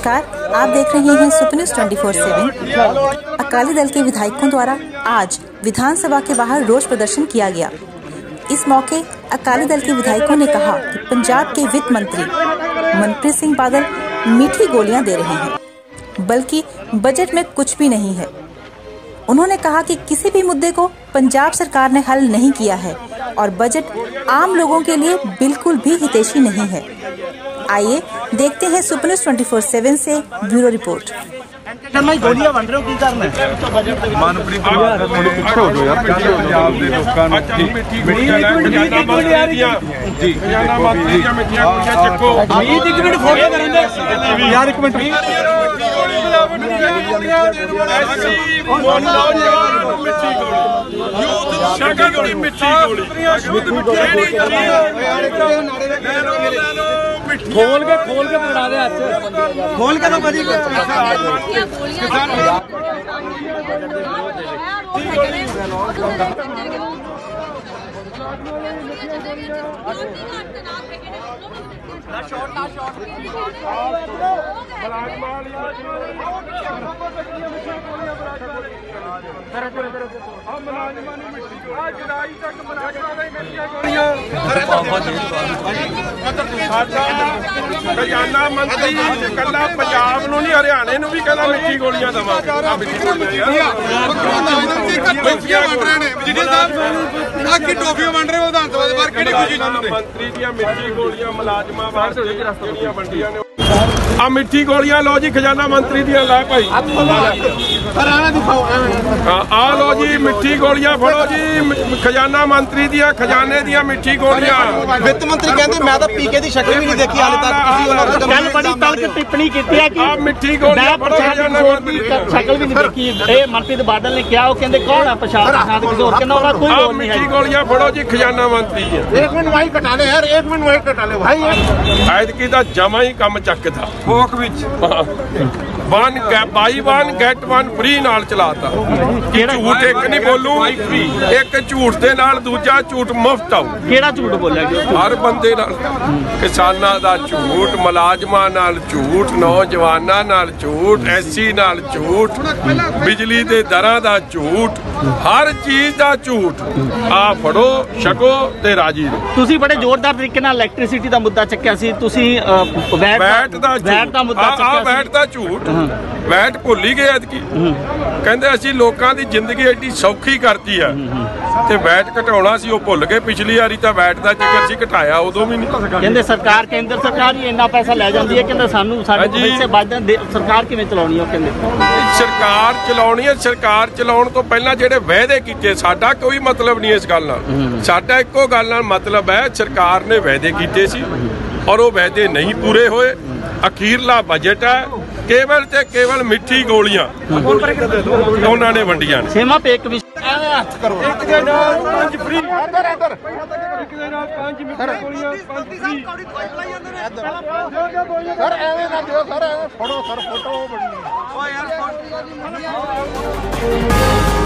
नमस्कार, आप देख रहे हैं सुपर न्यूज़ 24/7। अकाली दल के विधायकों द्वारा आज विधानसभा के बाहर रोष प्रदर्शन किया गया। इस मौके अकाली दल के विधायकों ने कहा कि पंजाब के वित्त मंत्री मनप्रीत सिंह बादल मीठी गोलियां दे रहे हैं, बल्कि बजट में कुछ भी नहीं है। उन्होंने कहा कि किसी भी मुद्दे को पंजाब सरकार ने हल नहीं किया है और बजट आम लोगों के लिए बिल्कुल भी हितैषी नहीं है। आइए देखते हैं सुपर न्यूज़ 24/7 से ब्यूरो रिपोर्ट। गोलियां बन रहे हो की करना मनप्रीत पिछे हो दो यार, पंजाब दे लोकां नूं जी चक्को एक मिनट फोटो करेंगे यार, एक मिनट खोल के पकड़ा दे, खोल के तो भाजी खजाना मंत्री कला पंजाब नूं नहीं हरियाणे नूं भी कहना मिठी गोलियां देवांगे। मंत्री दी मिठी गोलियां मुलाजमां वास्ते ਜਿਹੜੀਆਂ ਵੰਡੀਆਂ ਨੇ आ मिठी गोलियां लो जी, खजाना मंत्री दी ला भाई आ लो जी मिठी गोलियां फड़ो जी, खजाना मंत्री दी खजाने दी मिठी गोलियां। वित्त मंत्री कहते मैं तो पीके दी शक्ल भी नहीं देखी हाले तक। कल बड़ी तल्ख टिप्पणी की है कि आ मिठी गोलियां फड़ो, शक्ल भी नहीं देखी। ए मनप्रीत बादल ने क्या वो कहंदे कौन है प्रशांत किसी और कहना वाला कोई और नहीं है। मिठी गोलियां फड़ो जी, खजाना मंत्री दी। एक मिनट वही कटा ले यार, एक मिनट वही कटा ले भाई। ऐतकी दा जमा ही कम चकदा फोक विच one buy one get one free नाल चलाता। झूठ एक नहीं बोलू, एक झूठ दे नाल दूजा झूठ मुफ्त आऊ। केड़ा झूठ बोलिया गया? हर बंदे नाल, किसानां दा झूठ, मुलाजमां नाल झूठ, नौजवानां नाल झूठ, एससी नाल झूठ, बिजली दे दरां दा झूठ, हर चीज दा झूठ। आ फड़ो छको ते राजी रहो। तुसी बड़े जोरदार तरीके नाल इलैक्ट्रिसिटी दा मुद्दा चक्किया सी, तुसी वैट दा मुद्दा चक्किया सी। वैट दा झूठ, वैट भुल ही गए अदकी। कहंदे असीं लोकां दी जिंदगी एडी सौखी करती है ते वैट घटाउणा सी, ओह भुल गए। पिछली वारी तां वैट दा चक्कर सी, घटाया उदों भी नहीं। कहंदे सरकार केंद्र सरकार ही इन्ना पैसा लै जांदी है, कहंदे सानू साडे पैसे बचदे, सरकार किवें चलाउणी है? कहंदे सरकार चलाउणी है। सरकार चलाउण तो पहलां ਜਿਹੜੇ वायदे कीते, साडा कोई मतलब नहीं इस गल नाल। साडा इक्को गल नाल मतलब है, सरकार ने वायदे कीते सी और वो वायदे नहीं पूरे होए। अखीरला बजट है, केवल ते केवल मिठी गोलियां उन्होंने वंडियां ने। सेमा पे एक हथ करो एक दे नाल पांच फ्री अंदर अंदर एक दे नाल पांच मिठी गोलियां पांच फ्री सर एवें ना दियो सर, एवें फोड़ो सर, फोटो बनी ओ यार।